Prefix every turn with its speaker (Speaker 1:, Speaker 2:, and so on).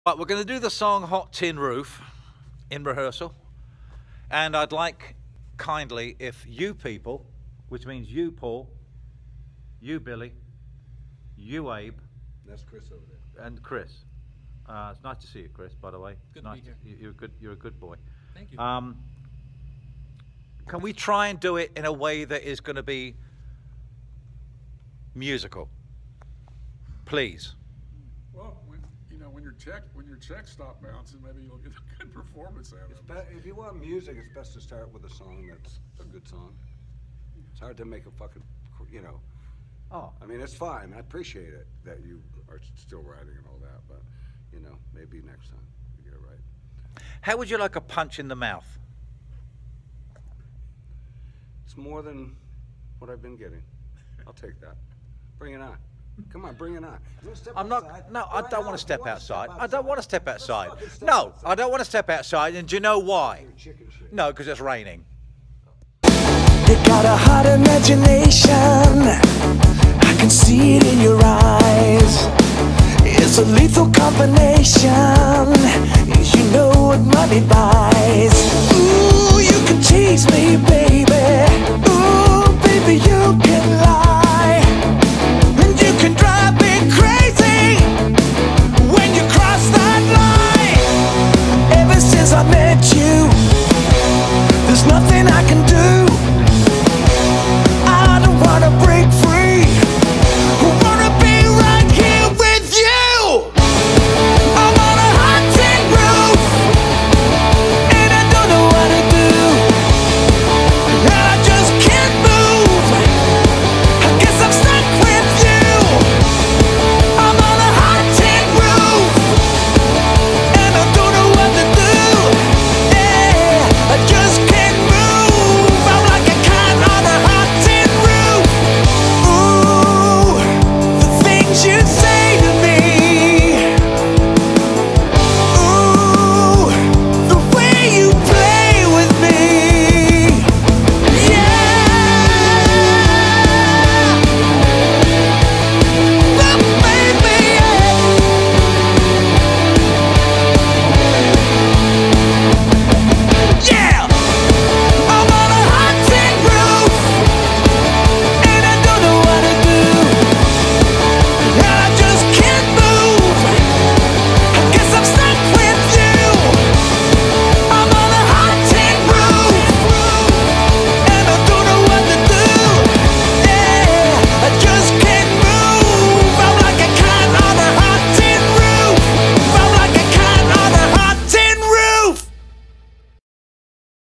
Speaker 1: But we're going to do the song Hot Tin Roof in rehearsal. And I'd like kindly if you people, which means you Paul, you Billy, you Abe.
Speaker 2: That's Chris over there.
Speaker 1: And Chris. It's nice to see you, Chris, by the way.
Speaker 3: Good
Speaker 1: nice
Speaker 3: to be here.
Speaker 1: You're a good boy.
Speaker 3: Thank you.
Speaker 1: Can we try and do it in a way that is going to be musical? Please.
Speaker 4: Well, when your checks stop bouncing, maybe you'll get a good performance out of it.
Speaker 2: If you want music, it's best to start with a song that's a good song. It's hard to make a fucking,
Speaker 1: Oh.
Speaker 2: I mean, it's fine. I appreciate it that you are still writing and all that, but, maybe next time you get it right.
Speaker 1: How would you like a punch in the mouth?
Speaker 2: It's more than what I've been getting. I'll take that. Bring it on. Come on, bring it on.
Speaker 1: I'm not. No, I don't want to step outside. I don't want to step outside. No, I don't want to step outside. And do you know why? No, because it's raining.
Speaker 5: You got a hot imagination. I can see it in your eyes. It's a lethal combination. You know what money buys. Ooh, you can tease me, baby. Ooh, baby, you can lie.